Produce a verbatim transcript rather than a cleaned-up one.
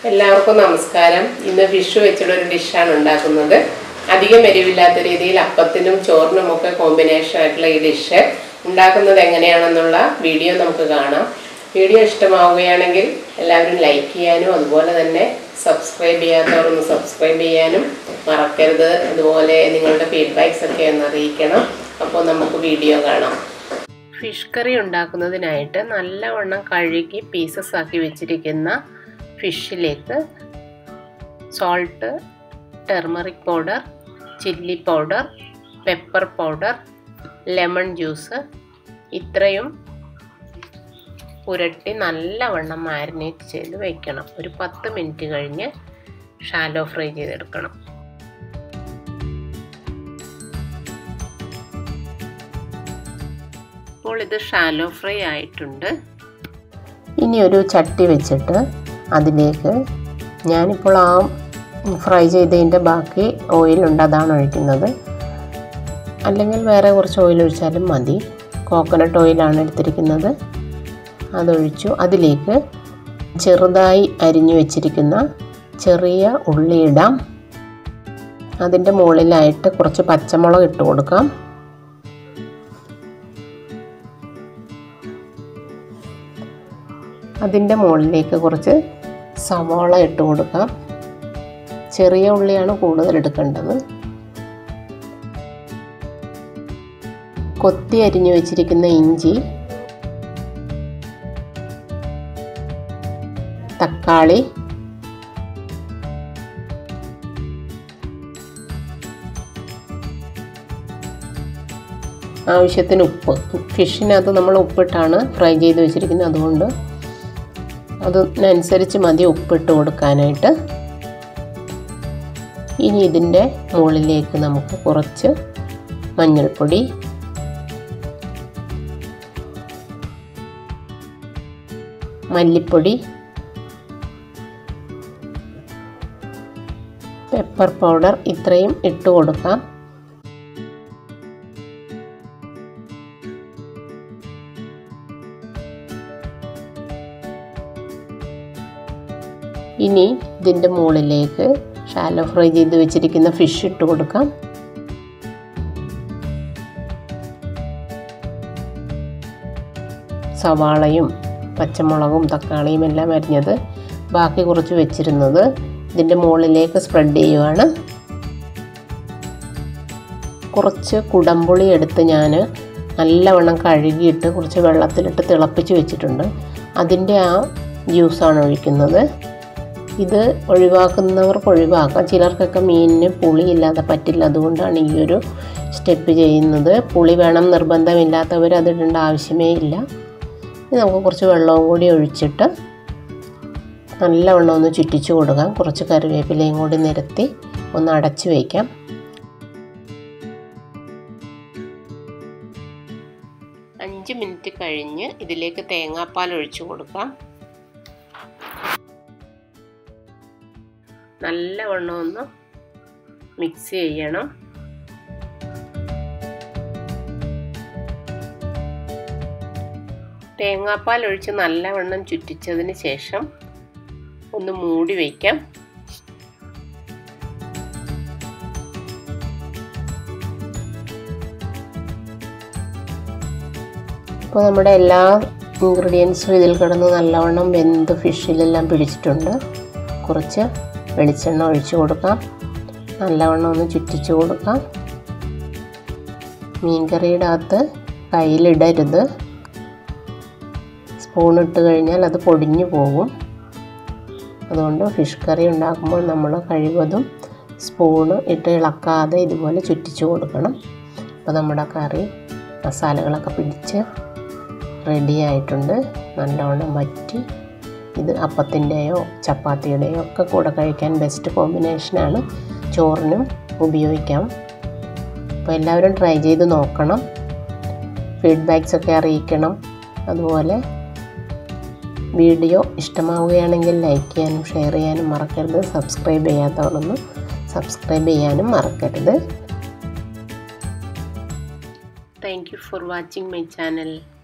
എല്ലാവർക്കും നമസ്കാരം. ഇന്ന് ഫിഷ് വെച്ചുള്ള ഒരു ഡിഷാണ് ഉണ്ടാക്കുന്നത്. അധികം എരിവില്ലാത്ത രീതിയിൽ അപ്പത്തിനും ചോറിനും ഒക്കെ കോമ്പിനേഷൻ ആയിട്ടുള്ള ഈ ഡിഷ് ഉണ്ടാക്കുന്നത് എങ്ങനെയാണെന്നുള്ള വീഡിയോ നമുക്ക് കാണാം. വീഡിയോ ഇഷ്ടമാവുകയാണെങ്കിൽ എല്ലാവരും ലൈക്ക് ചെയ്യാനും അതുപോലെ തന്നെ സബ്സ്ക്രൈബ് ചെയ്യാത്തവർ ഒന്ന് സബ്സ്ക്രൈബ് ചെയ്യാനും മറക്കരുത്. അതുപോലെ നിങ്ങളുടെ ഫീഡ്ബാക്സ് ഒക്കെ ഒന്ന് അറിയിക്കണം. അപ്പോൾ നമുക്ക് വീഡിയോ കാണാം. ഫിഷ് കറി ഉണ്ടാക്കുന്നതിനായിട്ട് നല്ലവണ്ണം കഴുകി പീസസ് ആക്കി വെച്ചിരിക്കുന്ന ഫിഷിലേക്ക് salt, turmeric powder, chilli powder, pepper powder, lemon juice ഇത്രയും പുരട്ടി നല്ലവണ്ണം മാരിനേറ്റ് ചെയ്ത് വയ്ക്കണം. ഒരു പത്ത് മിനിറ്റ് കഴിഞ്ഞ് ഷാലോ ഫ്രൈ ചെയ്തെടുക്കണം. ഇപ്പോൾ ഇത് ഷാലോ ഫ്രൈ ആയിട്ടുണ്ട്. ഇനി ഒരു ചട്ടി വെച്ചിട്ട് അതിലേക്ക് ഞാനിപ്പോൾ ആ ഫ്രൈ ചെയ്തതിൻ്റെ ബാക്കി ഓയിലുണ്ട്, അതാണ് ഒഴിക്കുന്നത്. അല്ലെങ്കിൽ വേറെ കുറച്ച് ഓയിൽ ഒഴിച്ചാലും മതി. കോക്കനട്ട് ഓയിലാണ് എടുത്തിരിക്കുന്നത്, അതൊഴിച്ചു. അതിലേക്ക് ചെറുതായി അരിഞ്ഞു വെച്ചിരിക്കുന്ന ചെറിയ ഉള്ളി ഇടാം. അതിൻ്റെ മുകളിലായിട്ട് കുറച്ച് പച്ചമുളക് ഇട്ട് കൊടുക്കാം. അതിൻ്റെ മുകളിലേക്ക് കുറച്ച് സവാള ഇട്ട് കൊടുക്കാം. ചെറിയ ഉള്ളിയാണ് കൂടുതൽ എടുക്കേണ്ടത്. കൊത്തി അരിഞ്ഞു വെച്ചിരിക്കുന്ന ഇഞ്ചി, തക്കാളി, ആവശ്യത്തിന് ഉപ്പ്. ഫിഷിനകത്ത് നമ്മൾ ഉപ്പിട്ടാണ് ഫ്രൈ ചെയ്ത് വെച്ചിരിക്കുന്നത്, അതുകൊണ്ട് അതിനനുസരിച്ച് മതി ഉപ്പിട്ട് കൊടുക്കാനായിട്ട്. ഇനി ഇതിൻ്റെ മുകളിലേക്ക് നമുക്ക് കുറച്ച് മഞ്ഞൾപ്പൊടി, മല്ലിപ്പൊടി, പെപ്പർ പൗഡർ ഇത്രയും ഇട്ട് കൊടുക്കാം. ഇനി ഇതിൻ്റെ മുകളിലേക്ക് ഷാലോ ഫ്രൈ ചെയ്ത് വെച്ചിരിക്കുന്ന ഫിഷ് ഇട്ട് കൊടുക്കാം. സവാളയും പച്ചമുളകും തക്കാളിയും എല്ലാം അരിഞ്ഞത് ബാക്കി കുറച്ച് വെച്ചിരുന്നത് ഇതിൻ്റെ മുകളിലേക്ക് സ്പ്രെഡ് ചെയ്യുകയാണ്. കുറച്ച് കുടംപുളി എടുത്ത് ഞാൻ നല്ലവണ്ണം കഴുകിയിട്ട് കുറച്ച് വെള്ളത്തിലിട്ട് തിളപ്പിച്ച് വെച്ചിട്ടുണ്ട്. അതിൻ്റെ ആ ജ്യൂസാണ് ഒഴിക്കുന്നത്. ഇത് ഒഴിവാക്കുന്നവർക്ക് ഒഴിവാക്കാം. ചിലർക്കൊക്കെ മീനിന് പുളി ഇല്ലാതെ പറ്റില്ല, അതുകൊണ്ടാണ് ഈ ഒരു സ്റ്റെപ്പ് ചെയ്യുന്നത്. പുളി വേണം നിർബന്ധമില്ലാത്തവർ അതിടേണ്ട ആവശ്യമേ ഇല്ല. ഇത് നമുക്ക് കുറച്ച് വെള്ളവും കൂടി ഒഴിച്ചിട്ട് നല്ലവണ്ണം ഒന്ന് ചുറ്റിച്ച് കൊടുക്കാം. കുറച്ച് കറിവേപ്പിലയും കൂടി നിരത്തി ഒന്ന് അടച്ചു വയ്ക്കാം. അഞ്ച് മിനിറ്റ് കഴിഞ്ഞ് ഇതിലേക്ക് തേങ്ങാപ്പാൽ ഒഴിച്ചു കൊടുക്കാം. നല്ലവണ്ണം ഒന്ന് മിക്സ് ചെയ്യണം. തേങ്ങാപ്പാൽ ഒഴിച്ച് നല്ലവണ്ണം ചുറ്റിച്ചതിന് ശേഷം ഒന്ന് മൂടി വയ്ക്കാം. ഇപ്പോൾ നമ്മുടെ എല്ലാ ഇൻഗ്രീഡിയൻസും ഇതിൽ കിടന്ന് നല്ലവണ്ണം വെന്ത് ഫിഷിലെല്ലാം പിടിച്ചിട്ടുണ്ട്. കുറച്ച് വെളിച്ചെണ്ണ ഒഴിച്ചു കൊടുക്കാം. നല്ലവണ്ണം ഒന്ന് ചുറ്റിച്ച് കൊടുക്കാം. മീൻകറിയുടെ അകത്ത് കയ്യിലിടരുത്. സ്പൂണിട്ട് കഴിഞ്ഞാൽ അത് പൊടിഞ്ഞു പോകും. അതുകൊണ്ട് ഫിഷ് കറി ഉണ്ടാക്കുമ്പോൾ നമ്മൾ കഴിവതും സ്പൂണ് ഇട്ട് ഇളക്കാതെ ഇതുപോലെ ചുറ്റിച്ച് കൊടുക്കണം. അപ്പോൾ നമ്മുടെ കറി മസാലകളൊക്കെ പിടിച്ച് റെഡി ആയിട്ടുണ്ട്. നല്ലവണ്ണം വറ്റി. ഇത് അപ്പത്തിൻ്റെയോ ചപ്പാത്തിയുടെയോ ഒക്കെ കൂടെ കഴിക്കാൻ ബെസ്റ്റ് കോമ്പിനേഷനാണ്. ചോറിനും ഉപയോഗിക്കാം. അപ്പോൾ എല്ലാവരും ട്രൈ ചെയ്ത് നോക്കണം. ഫീഡ്ബാക്സ് ഒക്കെ അറിയിക്കണം. അതുപോലെ വീഡിയോ ഇഷ്ടമാവുകയാണെങ്കിൽ ലൈക്ക് ചെയ്യാനും ഷെയർ ചെയ്യാനും മറക്കരുത്. സബ്സ്ക്രൈബ് ചെയ്യാത്തവരൊന്നും സബ്സ്ക്രൈബ് ചെയ്യാനും മറക്കരുത്. Thank you for watching my channel.